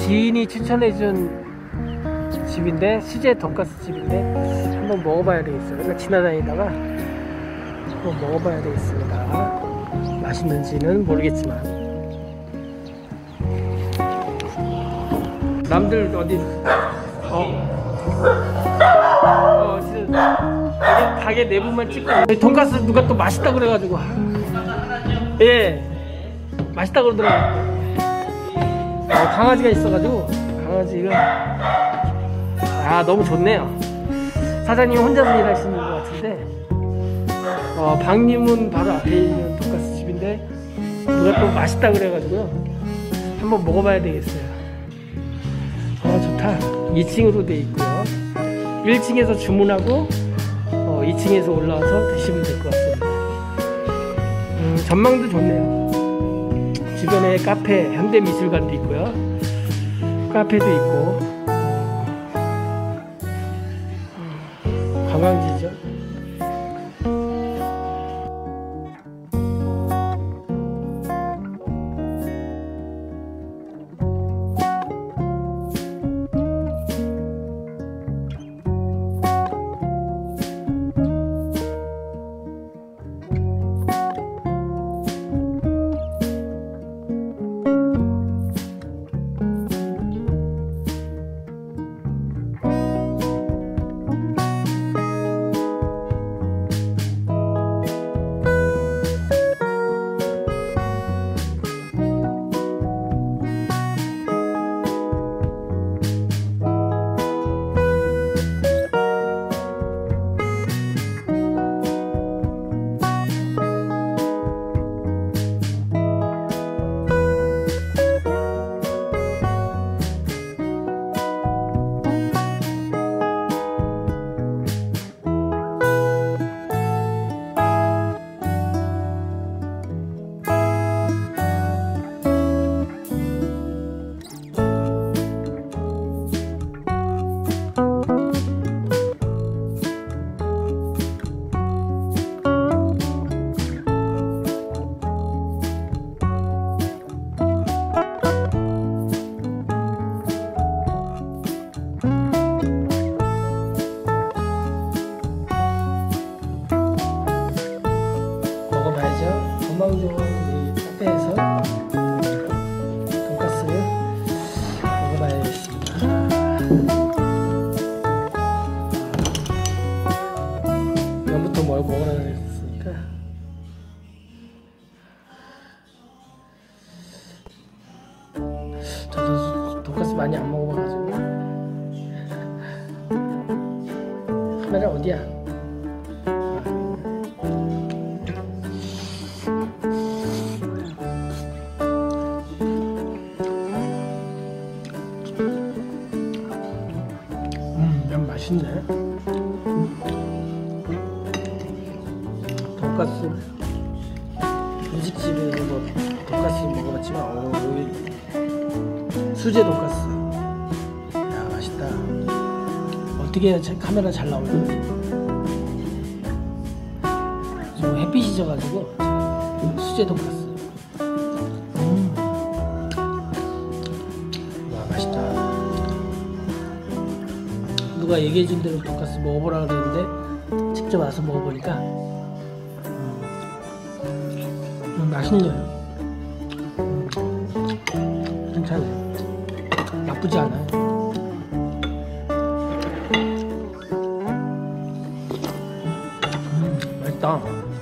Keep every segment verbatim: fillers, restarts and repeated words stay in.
지인이 추천해준 집인데, 수제 돈가스 집인데 한번 먹어봐야 되겠어요. 그러니까 지나다니다가 한번 먹어봐야 되겠습니다. 맛있는지는 모르겠지만. 남들 어디 어, 어 진짜 가게, 가게 내부만 찍고 돈가스 누가 또 맛있다 그래가지고, 예, 맛있다 그러더라고요. 어, 강아지가 있어가지고 강아지가 아 너무 좋네요. 사장님 혼자서 일하시는 것 같은데, 어, 방님은 바로 앞에 있는 돈가스 집인데 누가 또 맛있다 그래가지고요, 한번 먹어봐야 되겠어요. 어 좋다. 이 층으로 돼 있고요. 일 층에서 주문하고 어, 이 층에서 올라와서 드시면 될 것 같습니다. 음, 전망도 좋네요. 주변에 카페, 현대미술관도 있고요, 카페도 있고, 음, 관광지죠. 건방져 우리 카페에서 돈가스 먹어봐야겠습니다. 면부터 뭐 먹으라 그랬으니까. 저도 돈가스 많이 안 먹어봐가지고. 카메라 어디야? 맛있네. 돈가스 음식집에 뭐 돈가스 먹어봤지만, 오, 여기 수제 돈가스, 야 맛있다. 어떻게 해야 카메라 잘 나올까? 좀 햇빛이 져가지고. 수제 돈가스, 음. 와 맛있다. 누가 얘기해준 대로 돈가스 먹어보라 그랬는데 직접 와서 먹어보니까 음, 맛있네요. 음, 괜찮아요. 나쁘지 않아요. 음, 맛있다.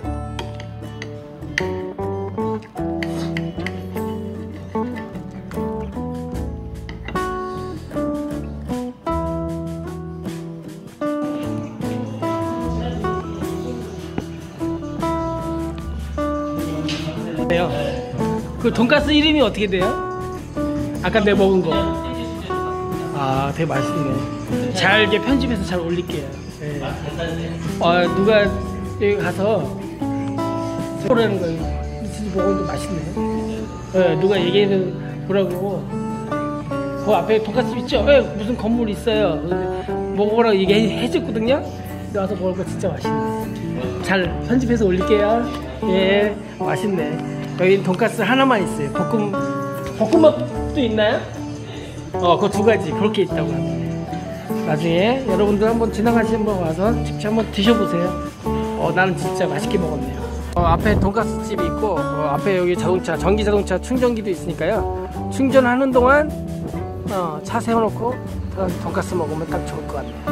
그 돈가스 이름이 어떻게 돼요? 아까 내가 먹은 거. 아 되게 맛있네. 잘 이렇게 편집해서 잘 올릴게요. 네. 아 누가 여기 가서 보라는 거예요. 진짜 먹었는데 맛있네. 네, 누가 얘기해 보라고. 그 앞에 돈가스 있죠? 네, 무슨 건물 있어요. 먹어보라고 얘기해줬거든요. 나와서 먹을 거 진짜 맛있네. 잘 편집해서 올릴게요. 예, 맛있네. 여기 돈가스 하나만 있어요. 볶음, 볶음밥도 있나요? 어, 그 두 가지 그렇게 있다고 합니다. 나중에 여러분들 한번 지나가시면 와서 직접 한번 드셔보세요. 어, 나는 진짜 맛있게 먹었네요. 어, 앞에 돈가스 집이 있고 어, 앞에 여기 자동차 전기 자동차 충전기도 있으니까요. 충전하는 동안 어, 차 세워놓고 돈가스 먹으면 딱 좋을 것 같네요.